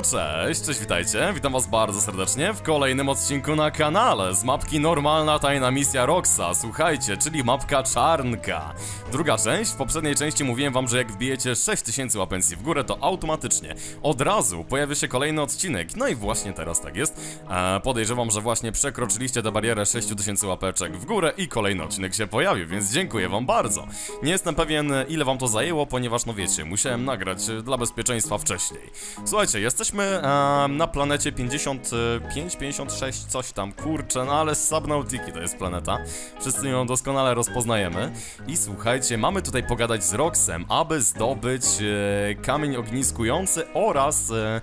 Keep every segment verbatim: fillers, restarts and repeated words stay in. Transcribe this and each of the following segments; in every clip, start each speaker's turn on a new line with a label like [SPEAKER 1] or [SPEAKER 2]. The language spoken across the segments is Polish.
[SPEAKER 1] No cześć, cześć, witajcie, witam was bardzo serdecznie w kolejnym odcinku na kanale z mapki Normalna Tajna Misja Roxa. Słuchajcie, czyli mapka Czarnka. Druga część, w poprzedniej części mówiłem wam, że jak wbijecie sześć tysięcy łapencji w górę, to automatycznie od razu pojawi się kolejny odcinek. No i właśnie teraz tak jest. e, Podejrzewam, że właśnie przekroczyliście tę barierę sześć tysięcy łapeczek w górę i kolejny odcinek się pojawił, więc dziękuję wam bardzo. Nie jestem pewien, ile wam to zajęło, ponieważ no wiecie, musiałem nagrać dla bezpieczeństwa wcześniej. Słuchajcie, jesteśmy e, na planecie pięćdziesiąt pięć, pięćdziesiąt sześć, coś tam, kurczę, no ale z Subnautiki to jest planeta. Wszyscy ją doskonale rozpoznajemy. I słuchajcie, mamy tutaj pogadać z Roxem, aby zdobyć e, kamień ogniskujący oraz e,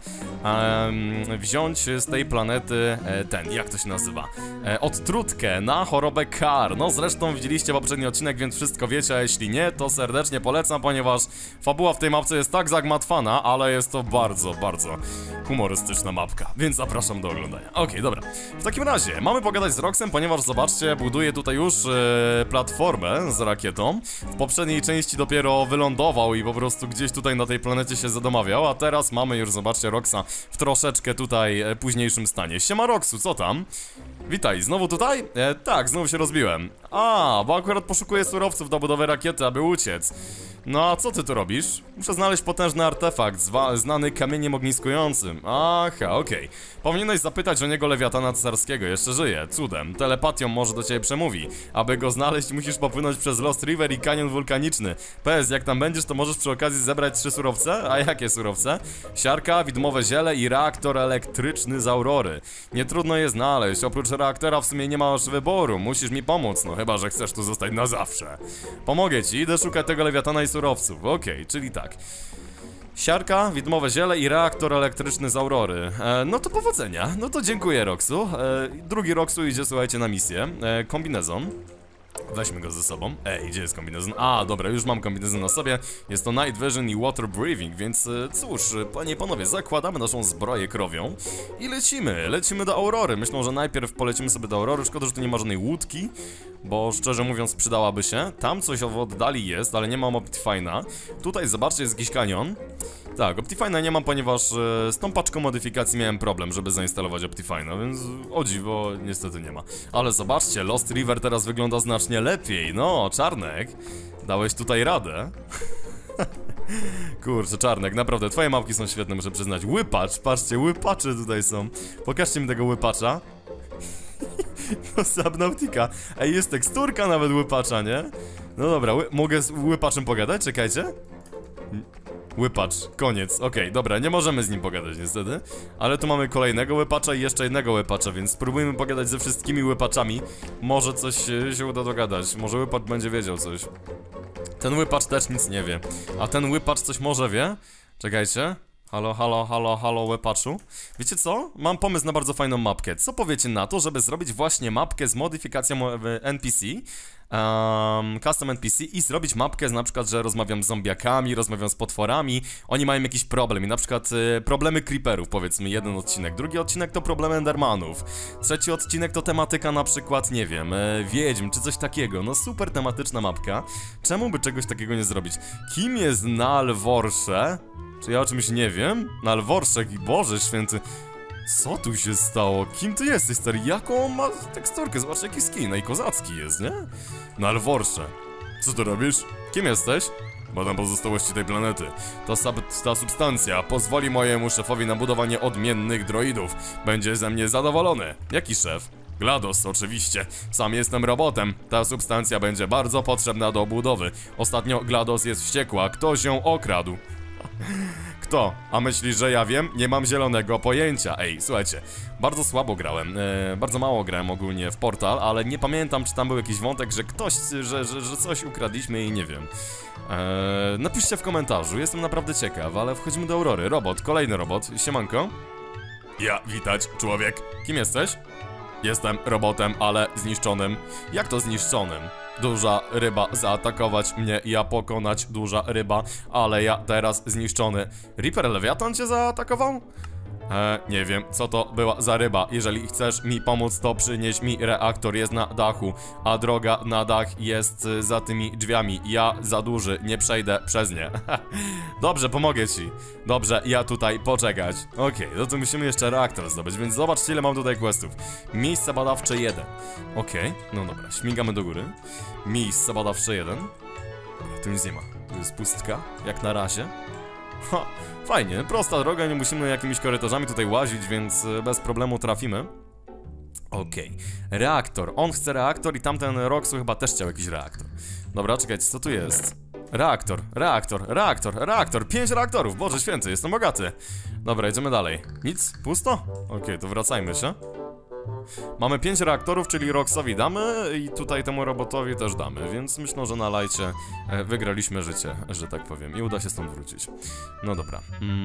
[SPEAKER 1] e, wziąć z tej planety e, ten, jak to się nazywa? E, odtrutkę na chorobę Kar. No zresztą widzieliście poprzedni odcinek, więc wszystko wiecie, a jeśli nie, to serdecznie polecam, ponieważ fabuła w tej mapce jest tak zagmatwana, ale jest to bardzo, bardzo humorystyczna mapka, więc zapraszam do oglądania. Okej, okay, dobra. W takim razie mamy pogadać z Roxem, ponieważ zobaczcie, buduję tutaj już e, platformę z rakietą. W poprzedniej części dopiero wylądował i po prostu gdzieś tutaj na tej planecie się zadomawiał, a teraz mamy już, zobaczcie, Roxa w troszeczkę tutaj e, późniejszym stanie. Siema Roxu, co tam? Witaj, znowu tutaj? E, tak, znowu się rozbiłem. A, bo akurat poszukuję surowców do budowy rakiety, aby uciec. No a co ty tu robisz? Muszę znaleźć potężny artefakt, znany kamieniem ogniskującym. Aha, okej. Okay. Powinieneś zapytać o niego Lewiatana Cesarskiego, jeszcze żyje, cudem. Telepatią może do ciebie przemówi. Aby go znaleźć, musisz popłynąć przez Lost River i kanion wulkaniczny. P S, jak tam będziesz, to możesz przy okazji zebrać trzy surowce? A jakie surowce? Siarka, widmowe ziele i reaktor elektryczny z Aurory. Nie trudno je znaleźć, oprócz reaktora w sumie nie masz wyboru. Musisz mi pomóc, no chyba, że chcesz tu zostać na zawsze. Pomogę ci, idę szukać tego Lewiatana i surowców. Okej, okay, czyli tak. Siarka, widmowe ziele i reaktor elektryczny z Aurory. E, no to powodzenia. No to dziękuję, Roxu. E, drugi Roxu idzie, słuchajcie, na misję. E, kombinezon. Weźmy go ze sobą. Ej, gdzie jest kombinezon? A, dobra, już mam kombinezon na sobie. Jest to Night Vision i Water Breathing, więc cóż, panie i panowie, zakładamy naszą zbroję krowią i lecimy, lecimy do Aurory. Myślę, że najpierw polecimy sobie do Aurory. Szkoda, że tu nie ma żadnej łódki, bo szczerze mówiąc przydałaby się. Tam coś w oddali jest, ale nie mam Optifine'a. Tutaj, zobaczcie, jest jakiś kanion. Tak, Optifine'a nie mam, ponieważ e, z tą paczką modyfikacji miałem problem, żeby zainstalować Optifine'a, więc o dziwo niestety nie ma. Ale zobaczcie, Lost River teraz wygląda znacznie lepiej. No, Czarnek, dałeś tutaj radę. Kurczę, Czarnek, naprawdę, twoje mapki są świetne, muszę przyznać. Łypacz, patrzcie, łypacze tutaj są. Pokażcie mi tego łypacza. No, Subnautica. Ej, jest teksturka nawet łypacza, nie? No dobra, mogę z łypaczem pogadać? Czekajcie. Łypacz, koniec, okej, okay, dobra, nie możemy z nim pogadać niestety. Ale tu mamy kolejnego łypacza i jeszcze jednego łypacza, więc spróbujmy pogadać ze wszystkimi łypaczami. Może coś się uda dogadać, może łypacz będzie wiedział coś. Ten łypacz też nic nie wie. A ten łypacz coś może wie? Czekajcie. Halo, halo, halo, halo, łepaczu. Wiecie co? Mam pomysł na bardzo fajną mapkę. Co powiecie na to, żeby zrobić właśnie mapkę z modyfikacją N P C, um, custom N P C i zrobić mapkę z, na przykład, że rozmawiam z zombiakami, rozmawiam z potworami, oni mają jakiś problem i na przykład y, problemy creeperów, powiedzmy, jeden odcinek, drugi odcinek to problemy endermanów, trzeci odcinek to tematyka na przykład, nie wiem, y, wiedźm czy coś takiego. No super tematyczna mapka. Czemu by czegoś takiego nie zrobić? Kim jest Nalworsze? Czy ja o czymś nie wiem? Nalworszek i Boże Święty. Co tu się stało? Kim ty jesteś, stary? Jaką on ma teksturkę? Zobacz, jaki skin. No i kozacki jest, nie? Nalworsze. Co tu robisz? Kim jesteś? Badam pozostałości tej planety. Ta, sub ta substancja pozwoli mojemu szefowi na budowanie odmiennych droidów. Będzie ze mnie zadowolony. Jaki szef? GLaDOS, oczywiście. Sam jestem robotem. Ta substancja będzie bardzo potrzebna do budowy. Ostatnio GLaDOS jest wściekła. Ktoś ją okradł. Kto? A myślisz, że ja wiem? Nie mam zielonego pojęcia. Ej, słuchajcie, bardzo słabo grałem, e, bardzo mało grałem ogólnie w Portal, ale nie pamiętam, czy tam był jakiś wątek, że ktoś, że, że, że coś ukradliśmy i nie wiem. E, napiszcie w komentarzu, jestem naprawdę ciekaw, ale wchodzimy do Aurory. Robot, kolejny robot, siemanko. Ja, witać, człowiek. Kim jesteś? Jestem robotem, ale zniszczonym. Jak to zniszczonym? Duża ryba zaatakować mnie, ja pokonać duża ryba, ale ja teraz zniszczony. Reaper Lewiatan cię zaatakował? E, nie wiem, co to była za ryba. Jeżeli chcesz mi pomóc, to przynieś mi reaktor. Jest na dachu, a droga na dach jest y, za tymi drzwiami. Ja za duży, nie przejdę przez nie. Dobrze, pomogę ci. Dobrze, ja tutaj poczekać. Okej, okay, no to musimy jeszcze reaktor zdobyć, więc zobaczcie, ile mam tutaj questów. Miejsce badawcze jeden. Okej, okay, no dobra, śmigamy do góry. Miejsce badawcze jeden. Dobra, tu nic nie ma. Tu jest pustka, jak na razie. Ha, fajnie, prosta droga, nie musimy jakimiś korytarzami tutaj łazić, więc bez problemu trafimy. Okej, okay. Reaktor, on chce reaktor i tamten Roxu chyba też chciał jakiś reaktor. Dobra, czekajcie, co tu jest? Reaktor, reaktor, reaktor, reaktor, pięć reaktorów, Boże święty, jestem bogaty. Dobra, idziemy dalej. Nic? Pusto? Okej, okay, to wracajmy się. Mamy pięć reaktorów, czyli Roxowi damy i tutaj temu robotowi też damy, więc myślę, że na lajcie e, wygraliśmy życie, że tak powiem, i uda się stąd wrócić. No dobra.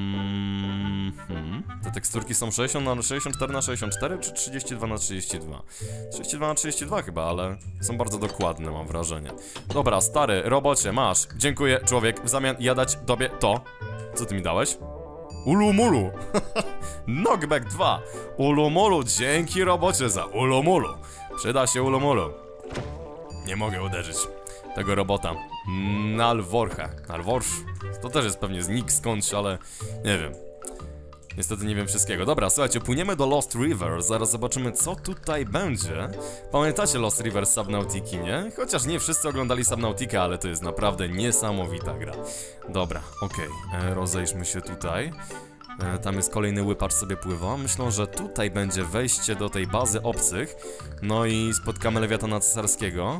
[SPEAKER 1] Mm -hmm. Te teksturki są sześćdziesiąt na sześćdziesiąt cztery na sześćdziesiąt cztery czy trzydzieści dwa na trzydzieści dwa? trzydzieści dwa na trzydzieści dwa chyba, ale są bardzo dokładne, mam wrażenie. Dobra, stary, robocie, masz. Dziękuję, człowiek, w zamian ja dać tobie to. Co ty mi dałeś? Ulumulu! Knockback dwa! Ulumulu, dzięki robocie za Ulumulu! Przyda się Ulumulu. Nie mogę uderzyć tego robota. Nalworcha. Nalworsz? To też jest pewnie znik skądś, ale nie wiem. Niestety nie wiem wszystkiego. Dobra, słuchajcie, płyniemy do Lost River. Zaraz zobaczymy, co tutaj będzie. Pamiętacie Lost River z Subnautiki, nie? Chociaż nie wszyscy oglądali Subnautica, ale to jest naprawdę niesamowita gra. Dobra, okej. Okay. Rozejrzmy się tutaj. E, tam jest kolejny łypacz, sobie pływa. Myślę, że tutaj będzie wejście do tej bazy obcych. No i spotkamy Lewiatana Cesarskiego.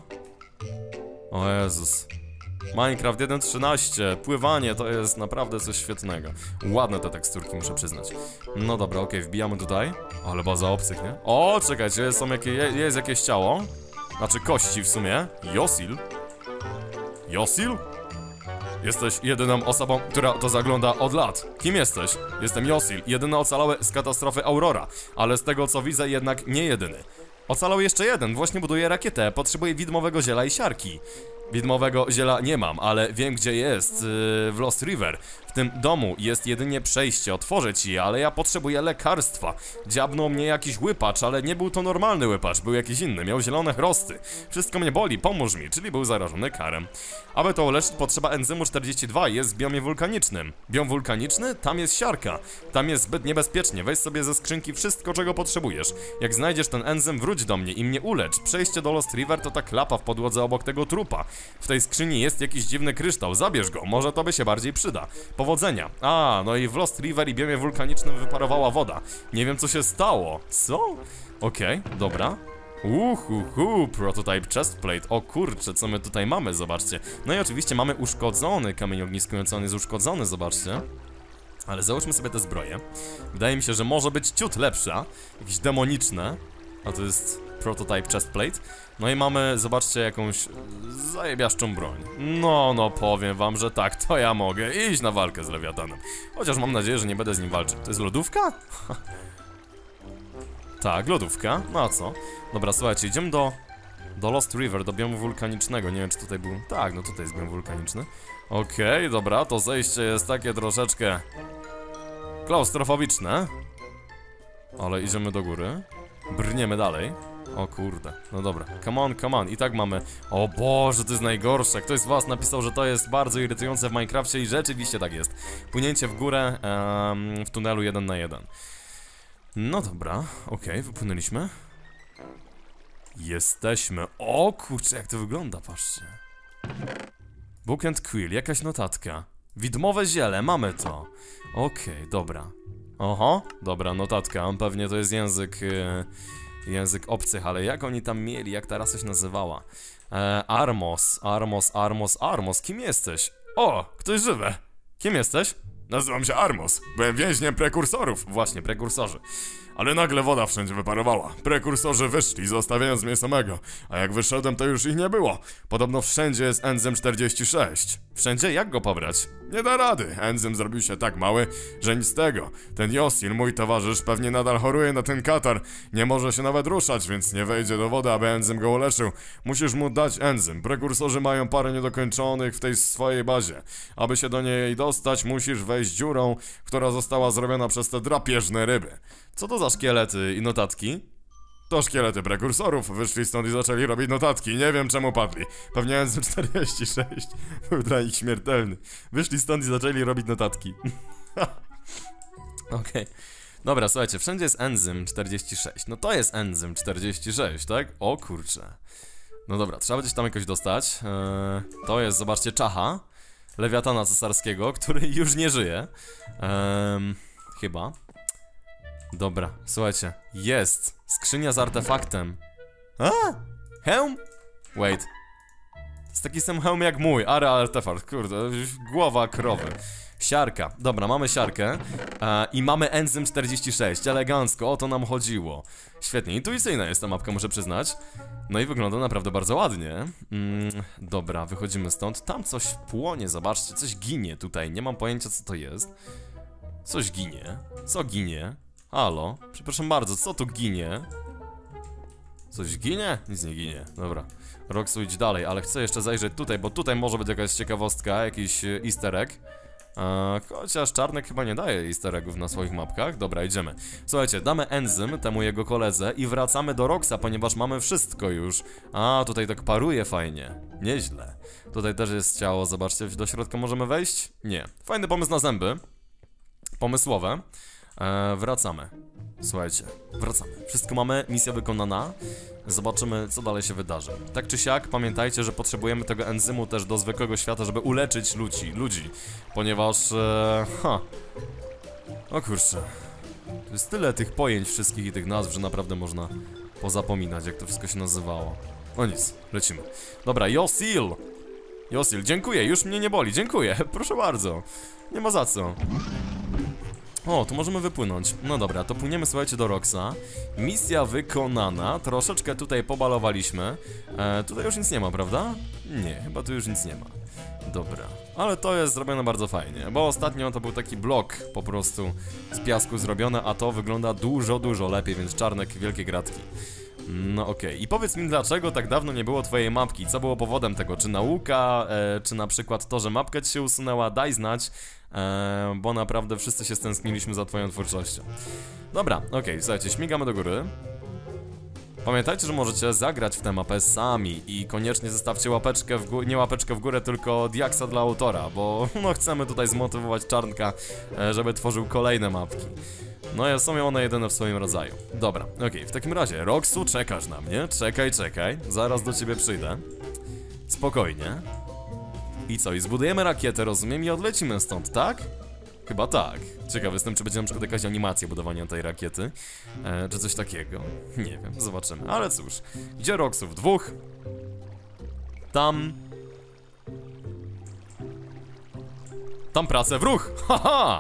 [SPEAKER 1] O Jezus. Minecraft jeden trzynaście, pływanie to jest naprawdę coś świetnego. Ładne te teksturki, muszę przyznać. No dobra, okej, okay, wbijamy tutaj. Ale baza obcych, nie? O, czekajcie, są jakie, jest jakieś ciało. Znaczy kości w sumie. Josil? Josil? Jesteś jedyną osobą, która to zagląda od lat. Kim jesteś? Jestem Josil, jedyny ocalały z katastrofy Aurora. Ale z tego co widzę, jednak nie jedyny. Ocalał jeszcze jeden, właśnie buduje rakietę, potrzebuje widmowego ziela i siarki. Widmowego ziela nie mam, ale wiem gdzie jest, yy, w Lost River. W tym domu jest jedynie przejście, otworzę ci je, ale ja potrzebuję lekarstwa. Dziabnął mnie jakiś łypacz, ale nie był to normalny łypacz, był jakiś inny, miał zielone chrosty. Wszystko mnie boli, pomóż mi, czyli był zarażony karem. Aby to uleczyć, potrzeba enzymu czterdzieści dwa, jest w biomie wulkanicznym. Biom wulkaniczny? Tam jest siarka. Tam jest zbyt niebezpiecznie, weź sobie ze skrzynki wszystko, czego potrzebujesz. Jak znajdziesz ten enzym, wróć do mnie i mnie ulecz. Przejście do Lost River to ta klapa w podłodze obok tego trupa. W tej skrzyni jest jakiś dziwny kryształ, zabierz go, może to by się bardziej przyda. Powodzenia. A, no i w Lost River i biomie wulkanicznym wyparowała woda. Nie wiem co się stało. Co? Okej, okay, dobra. Uhuhu, prototype chestplate. O kurczę, co my tutaj mamy, zobaczcie. No i oczywiście mamy uszkodzony kamień ogniskujący, on jest uszkodzony, zobaczcie. Ale załóżmy sobie te zbroje. Wydaje mi się, że może być ciut lepsza. Jakieś demoniczne. A to jest prototype chestplate. No i mamy, zobaczcie, jakąś zajebiaszczą broń. No, no powiem wam, że tak, to ja mogę iść na walkę z Lewiatanem. Chociaż mam nadzieję, że nie będę z nim walczył. To jest lodówka? Tak, lodówka. No a co? Dobra, słuchajcie, idziemy do... Do Lost River, do biomu wulkanicznego. Nie wiem, czy tutaj był... Tak, no tutaj jest biom wulkaniczny. Okej, okay, dobra, to zejście jest takie troszeczkę... klaustrofobiczne. Ale idziemy do góry. Brniemy dalej. O kurde, no dobra, come on, come on. I tak mamy, o Boże, to jest najgorsze. Ktoś z was napisał, że to jest bardzo irytujące w Minecrafcie i rzeczywiście tak jest. Płynięcie w górę um, w tunelu jeden na jeden. No dobra, okej, okay, wypłynęliśmy. Jesteśmy, o kurczę, jak to wygląda, patrzcie. Book and Quill, jakaś notatka. Widmowe ziele, mamy to. Okej, okay, dobra. Oho, dobra, notatka, pewnie to jest język... Yy... Język obcych, ale jak oni tam mieli, jak ta rasa się nazywała? E, Armos, Armos, Armos, Armos, kim jesteś? O, ktoś żywy. Kim jesteś? Nazywam się Armos, byłem więźniem prekursorów. Właśnie, prekursorzy. Ale nagle woda wszędzie wyparowała. Prekursorzy wyszli, zostawiając mnie samego. A jak wyszedłem, to już ich nie było. Podobno wszędzie jest enzym czterdzieści sześć. Wszędzie? Jak go pobrać? Nie da rady. Enzym zrobił się tak mały, że nic z tego. Ten Josil, mój towarzysz, pewnie nadal choruje na ten katar. Nie może się nawet ruszać, więc nie wejdzie do wody, aby enzym go uleczył. Musisz mu dać enzym. Prekursorzy mają parę niedokończonych w tej swojej bazie. Aby się do niej dostać, musisz wejść wejść dziurą, która została zrobiona przez te drapieżne ryby. Co to za szkielety i notatki? To szkielety prekursorów, wyszli stąd i zaczęli robić notatki, nie wiem czemu padli. Pewnie enzym czterdzieści sześć był dla nich śmiertelny. Wyszli stąd i zaczęli robić notatki. Okej. Okay. Dobra, słuchajcie, wszędzie jest enzym czterdzieści sześć. No to jest enzym czterdzieści sześć, tak? O kurczę. No dobra, trzeba będzie tam jakoś dostać. Eee, to jest, zobaczcie, czacha lewiatana cesarskiego, który już nie żyje. Eee, chyba. Dobra, słuchajcie, jest skrzynia z artefaktem. A? Hełm? Wait. To jest taki sam hełm jak mój, ale artefakt, kurde, głowa krowy. Siarka, dobra, mamy siarkę e, i mamy enzym czterdzieści sześć, elegancko, o to nam chodziło. Świetnie, intuicyjna jest ta mapka, muszę przyznać. No i wygląda naprawdę bardzo ładnie. mm, Dobra, wychodzimy stąd. Tam coś płonie, zobaczcie, coś ginie tutaj, nie mam pojęcia co to jest. Coś ginie, co ginie? Halo, przepraszam bardzo, co tu ginie? Coś ginie? Nic nie ginie, dobra. Roxu, idź dalej, ale chcę jeszcze zajrzeć tutaj, bo tutaj może być jakaś ciekawostka, jakiś easter egg. Eee, chociaż Czarnek chyba nie daje easter eggów na swoich mapkach. Dobra, idziemy. Słuchajcie, damy enzym temu jego koledze i wracamy do Roxa, ponieważ mamy wszystko już. A, tutaj tak paruje fajnie. Nieźle. Tutaj też jest ciało, zobaczcie, do środka możemy wejść? Nie. Fajny pomysł na zęby. Pomysłowe. Eee, wracamy. Słuchajcie, wracamy. Wszystko mamy, misja wykonana. Zobaczymy, co dalej się wydarzy. Tak czy siak, pamiętajcie, że potrzebujemy tego enzymu też do zwykłego świata, żeby uleczyć ludzi, ludzi. Ponieważ... E, ha. O kurczę. To jest tyle tych pojęć wszystkich i tych nazw, że naprawdę można pozapominać, jak to wszystko się nazywało. No nic, lecimy. Dobra, Yosil! Yosil, dziękuję, już mnie nie boli, dziękuję, proszę bardzo. Nie ma za co. O, tu możemy wypłynąć. No dobra, to płyniemy, słuchajcie, do Roxa. Misja wykonana. Troszeczkę tutaj pobalowaliśmy. e, Tutaj już nic nie ma, prawda? Nie, chyba tu już nic nie ma. Dobra, ale to jest zrobione bardzo fajnie, bo ostatnio to był taki blok po prostu z piasku zrobione, a to wygląda dużo, dużo lepiej, więc Czarnek, wielkie gratki. No okej, okay. I powiedz mi, dlaczego tak dawno nie było twojej mapki? Co było powodem tego? Czy nauka, e, czy na przykład to, że mapka ci się usunęła? Daj znać, e, bo naprawdę wszyscy się stęskniliśmy za twoją twórczością. Dobra, okej, okay, słuchajcie, śmigamy do góry. Pamiętajcie, że możecie zagrać w tę mapę sami i koniecznie zostawcie łapeczkę w górę, nie łapeczkę w górę, tylko diaksa dla autora, bo no chcemy tutaj zmotywować Czarnka, e, żeby tworzył kolejne mapki. No, są one jedyne w swoim rodzaju. Dobra, okej, okay, w takim razie, Roxu, czekasz na mnie? Czekaj, czekaj, zaraz do ciebie przyjdę. Spokojnie. I co, i zbudujemy rakietę, rozumiem, i odlecimy stąd, tak? Chyba tak. Ciekawy jestem, czy będzie na przykład jakaś animacja budowania tej rakiety, e, czy coś takiego. Nie wiem, zobaczymy, ale cóż. Gdzie Roxów? Dwóch. Tam. Tam pracę w ruch! Haha!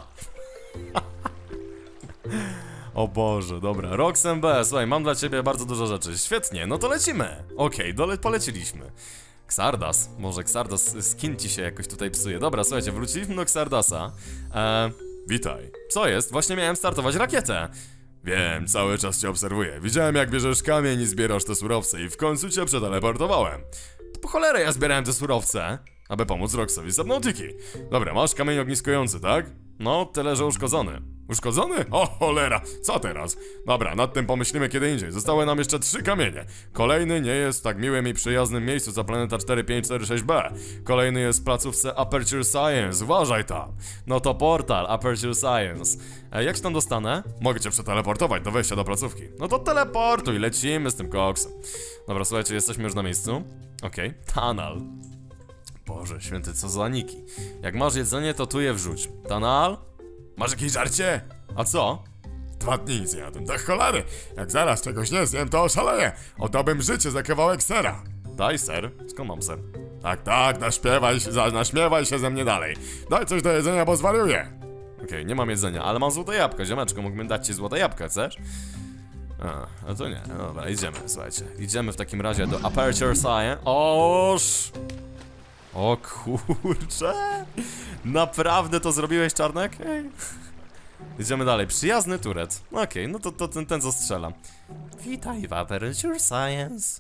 [SPEAKER 1] O Boże, dobra, Rox M B, słuchaj, mam dla ciebie bardzo dużo rzeczy. Świetnie, no to lecimy. Okej, okay, poleciliśmy. Xardas, może Xardas skin ci się jakoś tutaj psuje. Dobra, słuchajcie, wróciliśmy do Xardasa. Eee, witaj. Co jest? Właśnie miałem startować rakietę. Wiem, cały czas cię obserwuję. Widziałem, jak bierzesz kamień i zbierasz te surowce i w końcu cię przeteleportowałem. To po cholerę ja zbierałem te surowce, aby pomóc Roxowi z Subnautiki. Dobra, masz kamień ogniskujący, tak? No, tyle, że uszkodzony. Uszkodzony? O cholera, co teraz? Dobra, nad tym pomyślimy kiedy indziej. Zostały nam jeszcze trzy kamienie. Kolejny nie jest w tak miłym i przyjaznym miejscu co planeta cztery pięć cztery sześć B. Kolejny jest w placówce Aperture Science, uważaj tam. No to portal Aperture Science. E, jak się tam dostanę? Mogę cię przeteleportować do wejścia do placówki. No to teleportuj, lecimy z tym koksem. Dobra, słuchajcie, jesteśmy już na miejscu. Okej, okay. Tunnel. Boże święty, co za niki. Jak masz jedzenie, to tu je wrzuć. Tunnel? Masz jakieś żarcie? A co? Dwa dni nic nie jadłem, tak cholery. Jak zaraz czegoś nie zjem, to oszaleję. Oddałbym życie za kawałek sera. Daj ser? Skąd mam ser? Tak, tak, naśmiewaj się, naśmiewaj się ze mnie dalej. Daj coś do jedzenia, bo zwariuję. Okej, okay, nie mam jedzenia, ale mam złote jabłko, ziomeczko, mógłbym dać ci złote jabłka, chcesz? A, no to nie, no dobra, idziemy, słuchajcie. Idziemy w takim razie do Aperture Science. Oż! O kurczę! Naprawdę to zrobiłeś, Czarnek? Ej. Idziemy dalej. Przyjazny turet. Okej, okay, no to, to ten, ten co strzela. Witaj w Aperture Science.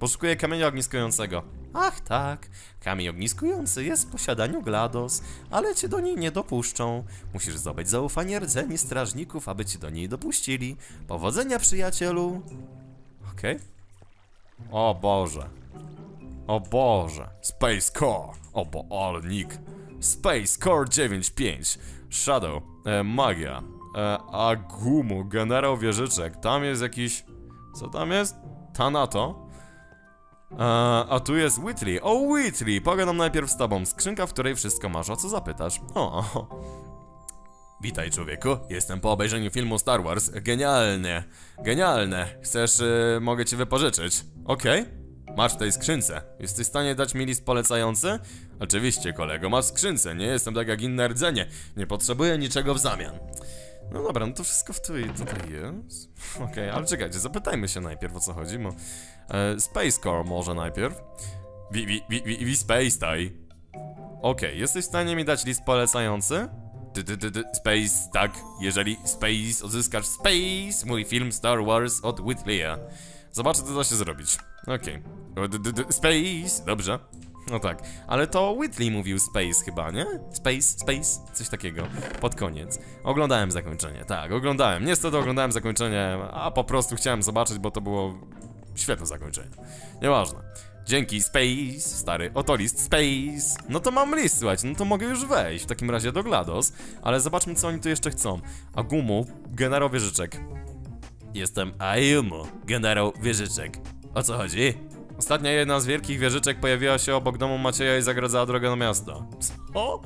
[SPEAKER 1] Poszukuję kamienia ogniskującego. Ach tak, kamień ogniskujący jest w posiadaniu GLaDOS, ale cię do niej nie dopuszczą. Musisz zdobyć zaufanie rdzeni strażników, aby cię do niej dopuścili. Powodzenia, przyjacielu. Okej. Okay. O Boże. O Boże. Space Core. O bo, ale nick. Space Core dziewięć pięć. Shadow. E, magia. E, Agumu. Generał wieżyczek. Tam jest jakiś... Co tam jest? Thanato. E, a tu jest Whitley. O, Whitley! Pogadam najpierw z tobą. Skrzynka, w której wszystko masz, o co zapytasz. O, o. Witaj, człowieku. Jestem po obejrzeniu filmu Star Wars. Genialnie. Genialne. Chcesz, yy, mogę ci wypożyczyć. Okej. Okay. Masz w tej skrzynce. Jesteś w stanie dać mi list polecający? Oczywiście, kolego, masz w skrzynce. Nie jestem tak jak inne rdzenie. Nie potrzebuję niczego w zamian. No dobra, no to wszystko w tutaj, tutaj jest. Okej, okay, ale czekajcie, zapytajmy się najpierw, o co chodzi, bo... E, Space Core może najpierw. Wi, wi, wi, wi, wi Space Tie. Okej, okay, jesteś w stanie mi dać list polecający? D, d, d, d, Space, tak, jeżeli Space, odzyskasz Space, mój film Star Wars od Whitleya. Zobaczę, co da się zrobić. Okej. Okay. Space, dobrze. No tak, ale to Whitley mówił Space chyba, nie? Space, Space, coś takiego, pod koniec. Oglądałem zakończenie, tak, oglądałem. Niestety oglądałem zakończenie, a po prostu chciałem zobaczyć, bo to było świetne zakończenie. Nieważne. Dzięki, Space, stary, oto list, Space. No to mam list, słuchajcie, no to mogę już wejść w takim razie do GLaDOS. Ale zobaczmy, co oni tu jeszcze chcą. Agumu, generał wieżyczek. Jestem Ayumu, generał wieżyczek. O co chodzi? Ostatnia jedna z wielkich wieżyczek pojawiła się obok domu Macieja i zagradzała drogę na miasto. Co?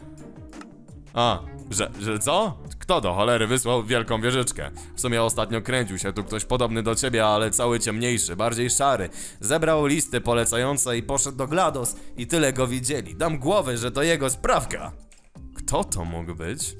[SPEAKER 1] A, że, że co? Kto do cholery wysłał wielką wieżyczkę? W sumie ostatnio kręcił się tu ktoś podobny do ciebie, ale cały ciemniejszy, bardziej szary. Zebrał listy polecające i poszedł do GLaDOS i tyle go widzieli. Dam głowę, że to jego sprawka. Kto to mógł być?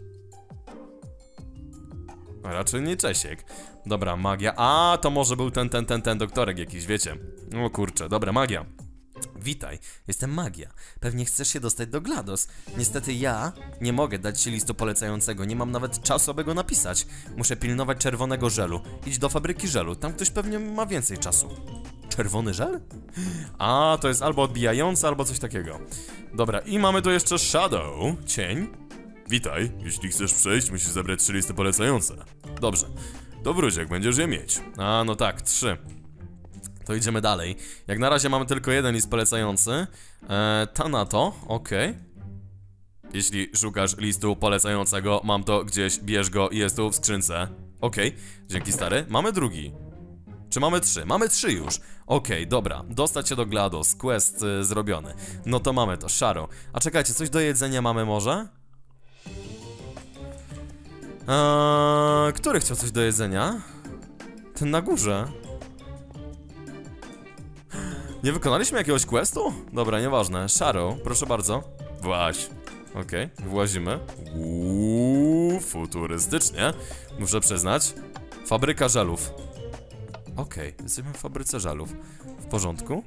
[SPEAKER 1] Raczej nie Czesiek. Dobra, magia. A, to może był ten, ten, ten, ten doktorek jakiś, wiecie. O kurczę, dobra, magia. Witaj, jestem Magia. Pewnie chcesz się dostać do GLaDOS. Niestety ja nie mogę dać ci listu polecającego, nie mam nawet czasu, aby go napisać. Muszę pilnować czerwonego żelu. Idź do fabryki żelu, tam ktoś pewnie ma więcej czasu. Czerwony żel? A, to jest albo odbijający, albo coś takiego. Dobra, i mamy tu jeszcze Shadow, cień. Witaj, jeśli chcesz przejść, musisz zebrać trzy listy polecające. Dobrze, to wróć, jak będziesz je mieć. A, no tak, trzy. To idziemy dalej. Jak na razie mamy tylko jeden list polecający. Eee, Thanato, okej. Okay. Jeśli szukasz listu polecającego, mam to gdzieś, bierz go i jest tu w skrzynce. Okej, okay. Dzięki, stary. Mamy drugi. Czy mamy trzy? Mamy trzy już. Okej, okay, dobra. Dostać się do GLaDOS. Quest y, zrobiony. No to mamy to, szaro. A czekajcie, coś do jedzenia mamy może? Eee, który chciał coś do jedzenia? Ten na górze. Nie wykonaliśmy jakiegoś questu? Dobra, nieważne. Shadow, proszę bardzo. Właź. Okej, okay, włazimy. Uuu, futurystycznie. Muszę przyznać. Fabryka żelów. Okej, okay, jesteśmy w fabryce żelów. W porządku.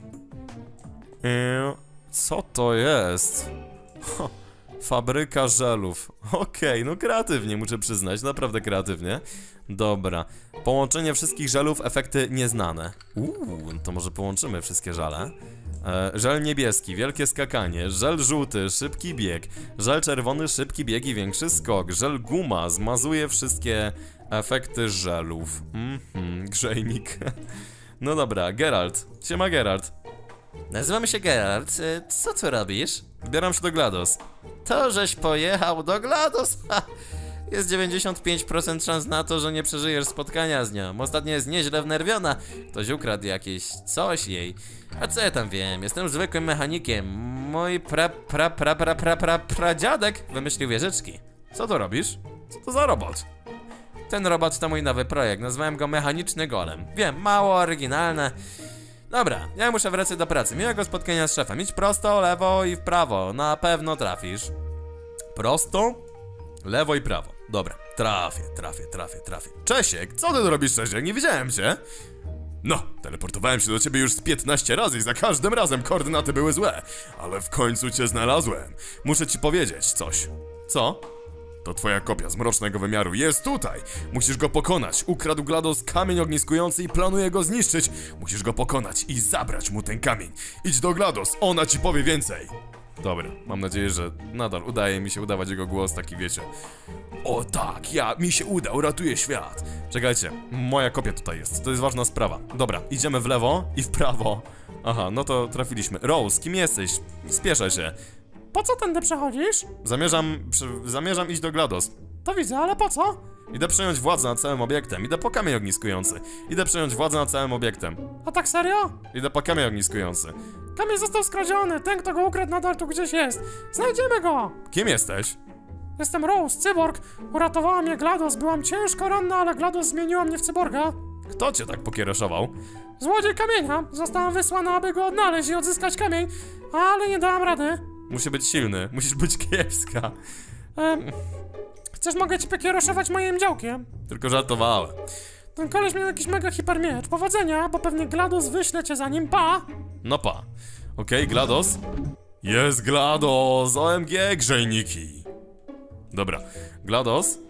[SPEAKER 1] Eee, co to jest? Ho, fabryka żelów. Okej, okay, no kreatywnie, muszę przyznać. Naprawdę kreatywnie. Dobra. Połączenie wszystkich żelów, efekty nieznane. Uuu, to może połączymy wszystkie żele. E, żel niebieski, wielkie skakanie. Żel żółty, szybki bieg. Żel czerwony, szybki bieg i większy skok. Żel guma, zmazuje wszystkie efekty żelów. Mhm, grzejnik. No dobra, Geralt. Siema, Geralt. Nazywam się Geralt. Co tu robisz? Zbieram się do GLaDOS. To, żeś pojechał do GLaDOS? Ha! Jest dziewięćdziesiąt pięć procent szans na to, że nie przeżyjesz spotkania z nią. Ostatnio jest nieźle wnerwiona. Ktoś ukradł jakieś coś jej. A co ja tam wiem? Jestem zwykłym mechanikiem. Mój pra pra pra pra pra pra pradziadek wymyślił wieżyczki. Co to robisz? Co to za robot? Ten robot to mój nowy projekt. Nazwałem go Mechaniczny Golem. Wiem, mało oryginalne. Dobra, ja muszę wracać do pracy. Miłego spotkania z szefem. Idź prosto, lewo i w prawo. Na pewno trafisz. Prosto, lewo i prawo. Dobra, trafię, trafię, trafię, trafię. Czesiek, co ty tu robisz, Czesiek? Nie widziałem cię. No, teleportowałem się do ciebie już z piętnaście razy i za każdym razem koordynaty były złe. Ale w końcu cię znalazłem. Muszę ci powiedzieć coś. Co? To twoja kopia z mrocznego wymiaru jest tutaj! Musisz go pokonać! Ukradł GLaDOS kamień ogniskujący i planuje go zniszczyć! Musisz go pokonać i zabrać mu ten kamień! Idź do GLaDOS, ona ci powie więcej! Dobra, mam nadzieję, że nadal udaje mi się udawać jego głos, taki wiecie. O tak, ja, mi się uda, uratuję świat! Czekajcie, moja kopia tutaj jest, to jest ważna sprawa. Dobra, idziemy w lewo i w prawo. Aha, no to trafiliśmy. Rose, kim jesteś? Spieszę się.
[SPEAKER 2] Po co tędy przechodzisz?
[SPEAKER 1] Zamierzam, przy, zamierzam iść do GLaDOS.
[SPEAKER 2] To widzę, ale po co?
[SPEAKER 1] Idę przejąć władzę nad całym obiektem, idę po kamień ogniskujący. Idę przejąć władzę nad całym obiektem.
[SPEAKER 2] A tak serio?
[SPEAKER 1] Idę po kamień ogniskujący.
[SPEAKER 2] Kamień został skradziony, ten kto go ukradł nadal tu gdzieś jest. Znajdziemy go!
[SPEAKER 1] Kim jesteś?
[SPEAKER 2] Jestem Rose, cyborg. Uratowała mnie GLaDOS, byłam ciężko ranna, ale GLaDOS zmieniła mnie w cyborga.
[SPEAKER 1] Kto cię tak pokiereszował?
[SPEAKER 2] Złodziej kamienia. Zostałam wysłana, aby go odnaleźć i odzyskać kamień, ale nie dałam rady.
[SPEAKER 1] Musi być silny, musisz być kiepska.
[SPEAKER 2] Ehm, chcesz, mogę ci pokiereszować moim działkiem?
[SPEAKER 1] Tylko żartowałem.
[SPEAKER 2] Ten koleś miał jakiś mega hipermiecz. Powodzenia, bo pewnie GLaDOS wyśle cię za nim, pa!
[SPEAKER 1] No pa. Okej, okay, GLaDOS. Jest GLaDOS, O M G, grzejniki. Dobra, GLaDOS.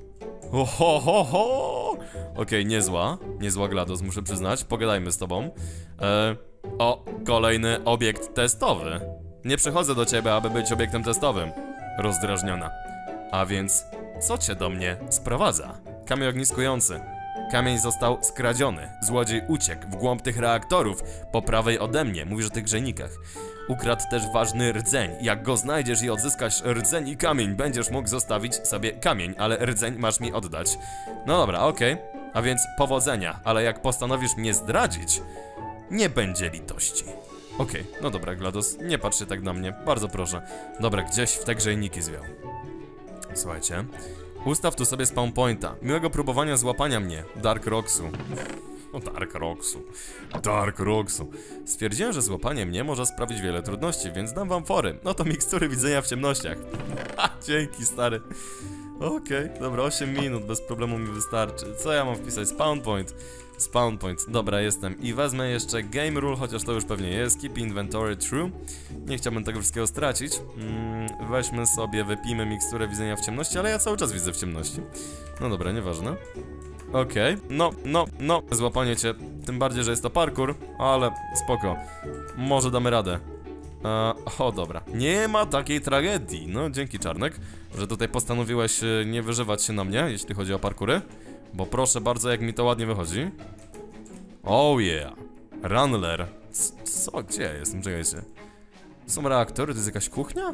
[SPEAKER 1] Oho, ho, ho. Okej, okay, niezła, niezła GLaDOS, muszę przyznać. Pogadajmy z tobą. E, o, kolejny obiekt testowy. Nie przychodzę do ciebie, aby być obiektem testowym. Rozdrażniona. A więc, co cię do mnie sprowadza? Kamień ogniskujący. Kamień został skradziony. Złodziej uciekł w głąb tych reaktorów, po prawej ode mnie. Mówisz o tych grzejnikach. Ukradł też ważny rdzeń. Jak go znajdziesz i odzyskasz rdzeń i kamień, będziesz mógł zostawić sobie kamień, ale rdzeń masz mi oddać. No dobra, okej. Okay. A więc powodzenia, ale jak postanowisz mnie zdradzić, nie będzie litości. Okej, okay. No dobra, GLaDOS, nie patrz się tak na mnie, bardzo proszę. Dobra, gdzieś w te grzejniki zwiał. Słuchajcie. Ustaw tu sobie spawn pointa. Miłego próbowania złapania mnie, Dark Roxu. O, Dark Roxu. Dark Roxu. Stwierdziłem, że złapanie mnie może sprawić wiele trudności, więc dam wam fory. No to mikstury widzenia w ciemnościach. Ha, dzięki, stary. Okej, okay, dobra, osiem minut, bez problemu mi wystarczy. Co ja mam wpisać? Spawn point. Spawn point, dobra, jestem. I wezmę jeszcze game rule, chociaż to już pewnie jest. Keep inventory true. Nie chciałbym tego wszystkiego stracić. mm, Weźmy sobie, wypijmy miksturę widzenia w ciemności, ale ja cały czas widzę w ciemności. No dobra, nieważne. Okej, okay. no, no, no, złapanie cię. Tym bardziej, że jest to parkour, ale spoko. Może damy radę. E, o, dobra. Nie ma takiej tragedii. No, dzięki, Czarnek, że tutaj postanowiłeś nie wyżywać się na mnie, jeśli chodzi o parkury. Bo proszę bardzo, jak mi to ładnie wychodzi. Oh yeah. Runler. Co? Gdzie ja jestem? Czekajcie. To są reaktory? To jest jakaś kuchnia?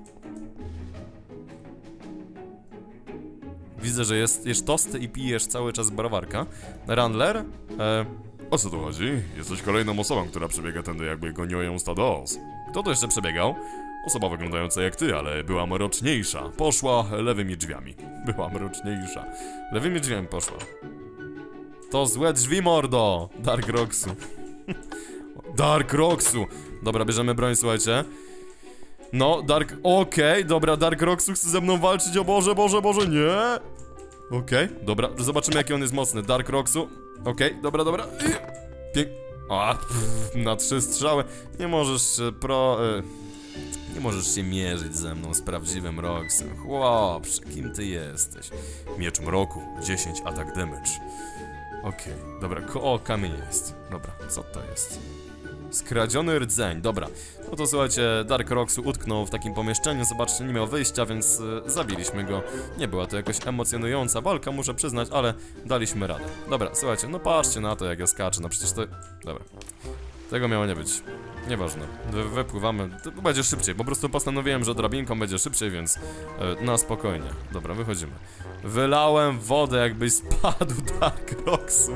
[SPEAKER 1] Widzę, że jest, jesz tosty i pijesz cały czas browarka. Runler? E, o co tu chodzi? Jesteś kolejną osobą, która przebiega tędy, jakby goniło ją stado os. Kto to jeszcze przebiegał? Osoba wyglądająca jak ty, ale była mroczniejsza. Poszła lewymi drzwiami. Była mroczniejsza. Lewymi drzwiami poszła. To złe drzwi, mordo! Dark Roxu. Dark Roxu! Dobra, bierzemy broń, słuchajcie. No, Dark... Okej, okay, dobra, Dark Roxu chce ze mną walczyć, o Boże, Boże, Boże, nie! Okej, okay, dobra, zobaczymy, jaki on jest mocny. Dark Roxu. Okej, okay, dobra, dobra. Pięk... A, pff, na trzy strzały. Nie możesz pro... Y Nie możesz się mierzyć ze mną z prawdziwym Roxem. Chłopcze, kim ty jesteś? Miecz mroku, dziesięć atak damage. Okej, okay, dobra, o, kamień jest. Dobra, co to jest? Skradziony rdzeń, dobra. No to słuchajcie, Dark Roxu utknął w takim pomieszczeniu, zobaczcie, nie miał wyjścia, więc y, zabiliśmy go. Nie była to jakoś emocjonująca walka, muszę przyznać, ale daliśmy radę. Dobra, słuchajcie, no patrzcie na to, jak ja skaczę, no przecież to... Dobra. Tego miało nie być. Nieważne. Wy, wypływamy. To będzie szybciej. Po prostu postanowiłem, że drabinką będzie szybciej, więc yy, na spokojnie. Dobra, wychodzimy. Wylałem wodę, jakbyś spadł, Dark Roxu.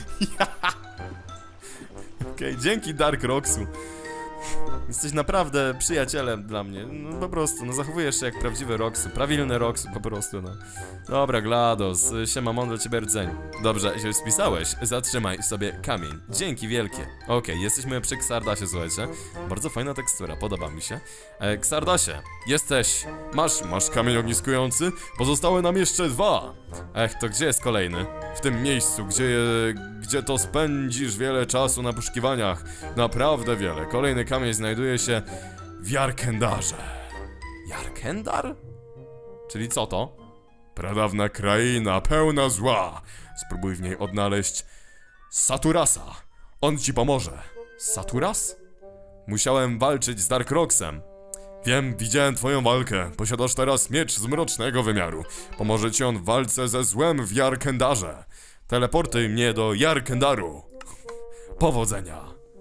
[SPEAKER 1] Okej, okay, dzięki, Dark Roxu. Jesteś naprawdę przyjacielem dla mnie. No po prostu, no zachowujesz się jak prawdziwy Roxu. Prawilny Roxu po prostu, no. Dobra, GLaDOS, siema, mam dla ciebie rdzeń. Dobrze, się spisałeś, zatrzymaj sobie kamień. Dzięki wielkie. Okej, okay, jesteśmy przy Xardasie, słuchajcie. Bardzo fajna tekstura, podoba mi się. e, Xardasie, jesteś... Masz, masz kamień ogniskujący? Pozostałe nam jeszcze dwa. Ech, to gdzie jest kolejny? W tym miejscu, gdzie, gdzie to spędzisz wiele czasu na poszukiwaniach. Naprawdę wiele. Kolejny kamień znajduje się w Jarkendarze. Jarkendar? Czyli co to? Pradawna kraina, pełna zła. Spróbuj w niej odnaleźć Saturasa. On ci pomoże. Saturas? Musiałem walczyć z Darkroxem. Wiem, widziałem twoją walkę. Posiadasz teraz miecz z mrocznego wymiaru. Pomoże ci on w walce ze złem w Jarkendarze. Teleportuj mnie do Jarkendaru. Powodzenia.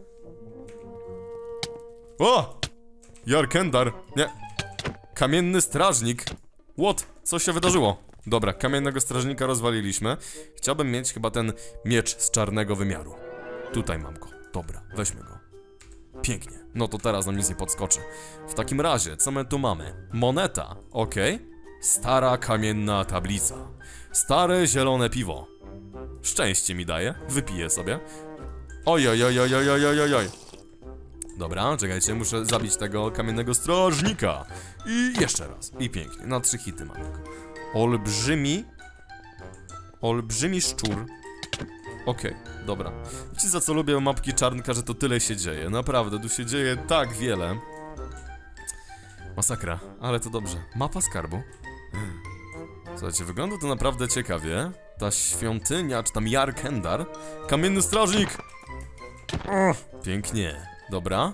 [SPEAKER 1] O! Jarkendar. Nie. Kamienny strażnik. What? Co się wydarzyło? Dobra, kamiennego strażnika rozwaliliśmy. Chciałbym mieć chyba ten miecz z czarnego wymiaru. Tutaj mam go. Dobra, weźmy go. Pięknie. No to teraz nam nic nie podskoczy. W takim razie, co my tu mamy? Moneta. Okej. Okay. Stara kamienna tablica. Stare zielone piwo. Szczęście mi daje. Wypiję sobie. Oj, oj, oj, oj, oj, oj, oj, oj. Dobra, czekajcie, muszę zabić tego kamiennego strażnika. I jeszcze raz. I pięknie. Na trzy hity mamy go. Olbrzymi. Olbrzymi szczur. Okej, okay, dobra. Wiecie, za co lubię mapki Czarnka, że to tyle się dzieje. Naprawdę, tu się dzieje tak wiele. Masakra, ale to dobrze. Mapa skarbu. Słuchajcie, wygląda to naprawdę ciekawie. Ta świątynia, czy tam Jarkendar. Kamienny strażnik! Pięknie. Dobra.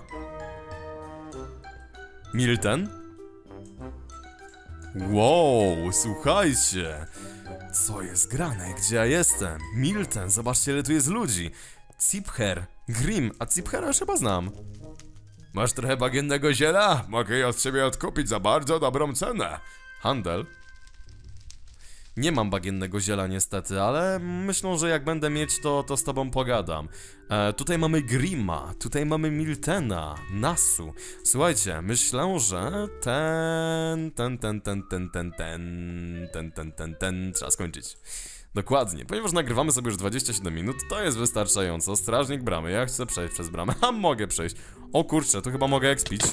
[SPEAKER 1] Milten. Wow, słuchajcie. Co jest grane? Gdzie ja jestem? Milten, zobaczcie, ile tu jest ludzi. Cipher, Grim, a Ciphera już chyba znam. Masz trochę bagiennego ziela? Mogę je od ciebie odkupić za bardzo dobrą cenę. Handel. Nie mam bagiennego ziela niestety, ale myślę, że jak będę mieć, to, to z tobą pogadam. E, tutaj mamy Grima, tutaj mamy Miltena, Nasu. Słuchajcie, myślę, że ten, ten, ten, ten, ten, ten, ten, ten, ten, ten, ten, trzeba skończyć. Dokładnie, ponieważ nagrywamy sobie już dwadzieścia siedem minut, to jest wystarczająco. Strażnik bramy, ja chcę przejść przez bramę, a mogę przejść. O kurczę, to chyba mogę expić.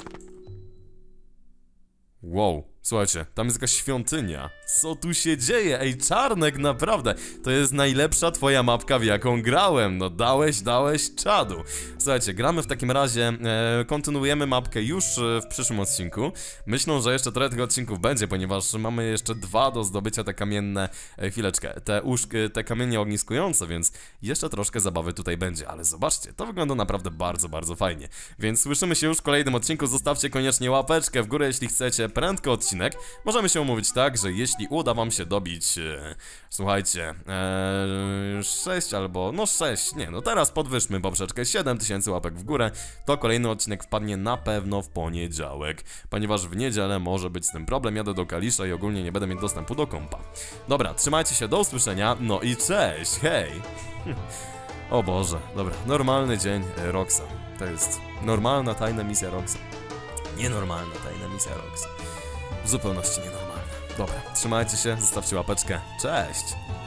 [SPEAKER 1] Wow, słuchajcie, tam jest jakaś świątynia. Co tu się dzieje? Ej, Czarnek, naprawdę, to jest najlepsza twoja mapka, w jaką grałem. No dałeś, dałeś czadu. Słuchajcie, gramy w takim razie, e, kontynuujemy mapkę już e, w przyszłym odcinku. Myślę, że jeszcze trochę tych odcinków będzie, ponieważ mamy jeszcze dwa do zdobycia, te kamienne, e, chwileczkę, te uszki, te kamienie ogniskujące, więc jeszcze troszkę zabawy tutaj będzie. Ale zobaczcie, to wygląda naprawdę bardzo, bardzo fajnie. Więc słyszymy się już w kolejnym odcinku. Zostawcie koniecznie łapeczkę w górę, jeśli chcecie prędko odcinek. Możemy się umówić tak, że jeśli uda wam się dobić, e, słuchajcie, e, sześć albo, no sześć, nie, no teraz podwyższmy poprzeczkę, siedem tysięcy łapek w górę, to kolejny odcinek wpadnie na pewno w poniedziałek, ponieważ w niedzielę może być z tym problem, jadę do Kalisza i ogólnie nie będę mieć dostępu do kompa. Dobra, trzymajcie się, do usłyszenia, no i cześć, hej! O Boże, dobra, normalny dzień e, Roxa, to jest normalna tajna misja Roxa. Nienormalna tajna misja Roxa. W zupełności nienormalna. Dobra, trzymajcie się, zostawcie łapeczkę. Cześć!